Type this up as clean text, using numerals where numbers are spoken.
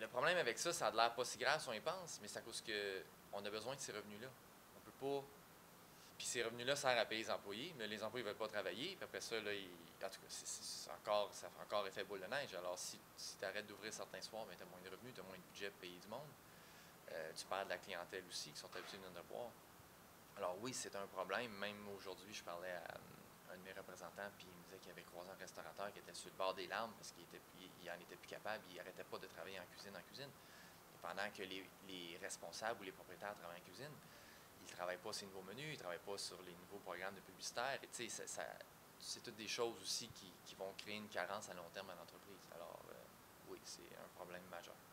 problème avec ça, ça a l'air pas si grave si on y pense, mais c'est à cause qu'on a besoin de ces revenus-là. On peut pas. Puis ces revenus-là servent à payer les employés, mais les employés ne veulent pas travailler. Puis après ça, là, en tout cas, ça fait encore effet boule de neige. Alors, si tu arrêtes d'ouvrir certains soirs, tu as moins de revenus, tu as moins de budget pour payer du monde. Tu perds de la clientèle aussi, qui sont habitués de venir boire. Alors oui, c'est un problème. Même aujourd'hui, je parlais à un de mes représentants, puis il me disait qu'il avait croisé un restaurateur qui était sur le bord des larmes parce qu'il en était plus capable, il n'arrêtait pas de travailler en cuisine. Et pendant que les responsables ou les propriétaires travaillent en cuisine, ils ne travaillent pas sur les nouveaux menus, ils ne travaillent pas sur les nouveaux programmes de publicitaire. Et tu sais, c'est toutes des choses aussi qui vont créer une carence à long terme à l'entreprise. Alors oui, c'est un problème majeur.